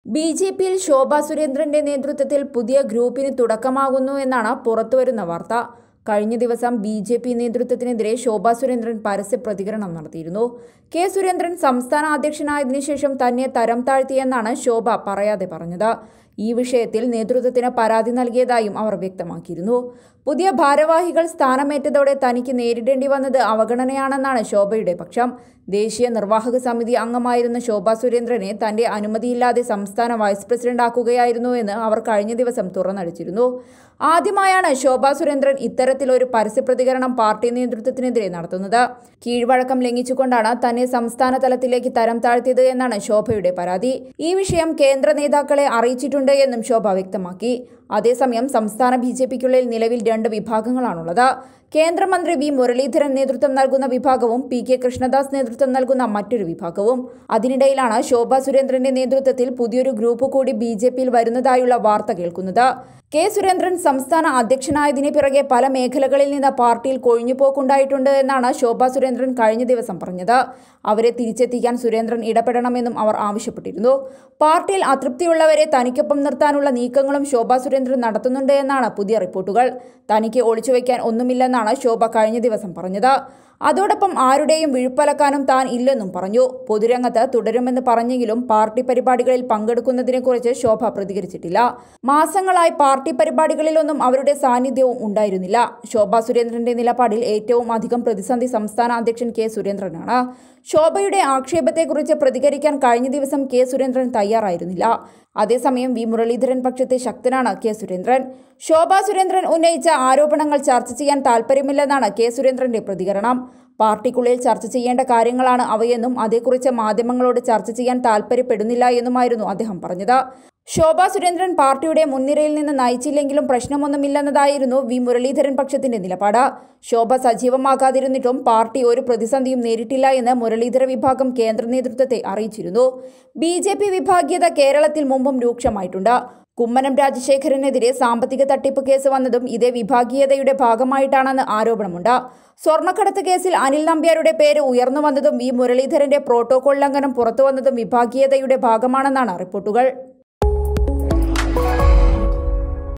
ബിജെപിയിൽ ശോഭാ സുരേന്ദ്രന്റെ നേതൃത്വത്തിൽ പുതിയ ഗ്രൂപ്പിന് തുടക്കമാകുന്നു എന്നാണ് പുറത്തുവരുന്ന വാർത്ത. കഴിഞ്ഞ ദിവസം ബിജെപി നേതൃത്വത്തിനെതിരെ ശോഭാ സുരേന്ദ്രൻ പരസ്യ പ്രതികരണം നടത്തിയിരുന്നു. കെ സുരേന്ദ്രൻ സംസ്ഥാന അധ്യക്ഷനായതിനു ശേഷം തന്നെ തരം താഴ്ത്തിയെന്നാണ് ശോഭ പറയാതെ പറഞ്ഞത്. ഈ വിഷയത്തിൽ നേതൃത്വത്തിന് പരാതി നൽകിയതായും അവർ വ്യക്തമാക്കിയിരുന്നു. പുതിയ ഭാരവാഹികൾ സ്ഥാനമേറ്റതോടെ തനിക്ക് നേരിടേണ്ടി വന്നത് അവഗണനയാണെന്നാണ് ശോഭയുടെ പക്ഷം. ദേശീയ നിർവാഹക സമിതി അംഗമായിരുന്ന ശോഭാ സുരേന്ദ്രനെ തന്റെ അനുമതിയില്ലാതെ സംസ്ഥാന വൈസ് പ്രസിഡന്റാക്കുകയായിരുന്നുവെന്ന് അവർ കഴിഞ്ഞ ദിവസം തുറന്നടിച്ചിരുന്നു. ആദ്യമായാണ് ശോഭാ സുരേന്ദ്രൻ ഇത്തരത്തിലൊരു പരസ്യ പ്രതികരണം പാർട്ടി നേതൃത്വത്തിനെതിരെ നടത്തുന്നത്. കീഴ്വഴക്കം ലംഘിച്ചുകൊണ്ടാണ് തന്നെ സംസ്ഥാന തലത്തിലേക്ക് തരം താഴ്ത്തിയത് എന്നാണ് ശോഭയുടെ പരാതി. ഈ വിഷയം കേന്ദ്ര നേതാക്കളെ അറിയിച്ചിട്ടുണ്ട് എന്നും ശോഭ വ്യക്തമാക്കി. അതേസമയം സംസ്ഥാന ബിജെപിക്കുള്ളിൽ നിലവിൽ 2 വിഭാഗങ്ങളാണുള്ളത്. കേന്ദ്രമന്ത്രി വി മുരളീധരൻ നേതൃത്വം നൽകുന്ന വിഭാഗവും പി.കെ. കൃഷ്ണദാസ് നേതൃത്വം നൽകുന്ന മറ്റൊരു വിഭാഗവും. അതിനിടയിലാണ് ശോഭാ സുരേന്ദ്രന്റെ നേതൃത്വത്തിൽ പുതിയൊരു ഗ്രൂപ്പ് കൂടി ബിജെപിയിൽ വരുന്നതായുള്ള വാർത്ത കേൾക്കുന്നത്. കെ സുരേന്ദ്രൻ സംസ്ഥാന അധ്യക്ഷനായതിന് പിറകെ പല മേഖലകളിൽ നിന്ന് പാർട്ടിയിൽ കൊഴിഞ്ഞുപോക്കുണ്ടായിട്ടുണ്ട് എന്നാണ് ശോഭാ സുരേന്ദ്രൻ കഴിഞ്ഞ ദിവസം പറഞ്ഞത്. അവരെ തിരിച്ചെത്തിക്കാൻ സുരേന്ദ്രൻ ഇടപെടണമെന്നും അവർ ആവശ്യപ്പെട്ടിരുന്നു. പാർട്ടിയിൽ അതൃപ്തിയുള്ളവരെ തനിക്കൊപ്പം നിർത്താനുള്ള നീക്കങ്ങളും ശോഭാ സുരേന്ദ്രൻ നടത്തുന്നുണ്ട് എന്നാണ് പുതിയ റിപ്പോർട്ടുകൾ. തനിക്ക് ഒളിച്ചുവെക്കാൻ ഒന്നുമില്ലെന്നാണ് ശോഭ കഴിഞ്ഞ ദിവസം പറഞ്ഞത്. അതോടൊപ്പം ആരുടെയും വിഴുപ്പലക്കാനും താൻ ഇല്ലെന്നും പറഞ്ഞു. പൊതുരംഗത്ത് തുടരുമെന്ന് പറഞ്ഞെങ്കിലും പാർട്ടി പരിപാടികളിൽ പങ്കെടുക്കുന്നതിനെക്കുറിച്ച് ശോഭ പ്രതികരിച്ചിട്ടില്ല. മാസങ്ങളായി പാർട്ടി പരിപാടികളിലൊന്നും അവരുടെ സാന്നിധ്യവും ഉണ്ടായിരുന്നില്ല. ശോഭാ സുരേന്ദ്രന്റെ നിലപാടിൽ ഏറ്റവും അധികം പ്രതിസന്ധി സംസ്ഥാന അധ്യക്ഷൻ കെ സുരേന്ദ്രനാണ്. ശോഭയുടെ ആക്ഷേപത്തെക്കുറിച്ച് പ്രതികരിക്കാൻ കഴിഞ്ഞ ദിവസം കെ സുരേന്ദ്രൻ തയ്യാറായിരുന്നില്ല. അതേസമയം വി മുരളീധരൻ പക്ഷത്തെ ശക്തനാണ് കെ സുരേന്ദ്രൻ. ശോഭാ സുരേന്ദ്രൻ ഉന്നയിച്ച ആരോപണങ്ങൾ ചർച്ച ചെയ്യാൻ താൽപ്പര്യമില്ലെന്നാണ് കെ സുരേന്ദ്രന്റെ പ്രതികരണം. പാർട്ടിക്കുള്ളിൽ ചർച്ച ചെയ്യേണ്ട കാര്യങ്ങളാണ് അവയെന്നും അതേക്കുറിച്ച് മാധ്യമങ്ങളോട് ചർച്ച ചെയ്യാൻ താൽപ്പര്യപ്പെടുന്നില്ല എന്നുമായിരുന്നു അദ്ദേഹം പറഞ്ഞത്. ശോഭാ സുരേന്ദ്രൻ പാർട്ടിയുടെ മുൻനിരയിൽ നിന്ന് നയിച്ചില്ലെങ്കിലും പ്രശ്നമൊന്നുമില്ലെന്നതായിരുന്നു വി മുരളീധരൻ പക്ഷത്തിന്റെ നിലപാട്. ശോഭ സജീവമാകാതിരുന്നിട്ടും പാർട്ടി ഒരു പ്രതിസന്ധിയും നേരിട്ടില്ല എന്ന് മുരളീധര വിഭാഗം കേന്ദ്ര നേതൃത്വത്തെ അറിയിച്ചിരുന്നു. ബിജെപി വിഭാഗീയത കേരളത്തിൽ മുമ്പും രൂക്ഷമായിട്ടുണ്ട്. കുമ്മനം രാജശേഖരനെതിരെ സാമ്പത്തിക തട്ടിപ്പ് കേസ് വന്നതും ഇതേ വിഭാഗീയതയുടെ ഭാഗമായിട്ടാണെന്ന് ആരോപണമുണ്ട്. സ്വർണ്ണക്കടത്ത് കേസിൽ അനിൽ നമ്പ്യാരുടെ പേര് ഉയർന്നു വന്നതും വി മുരളീധരന്റെ പ്രോട്ടോകോൾ ലംഘനം പുറത്തുവന്നതും വിഭാഗീയതയുടെ ഭാഗമാണെന്നാണ് റിപ്പോർട്ടുകൾ.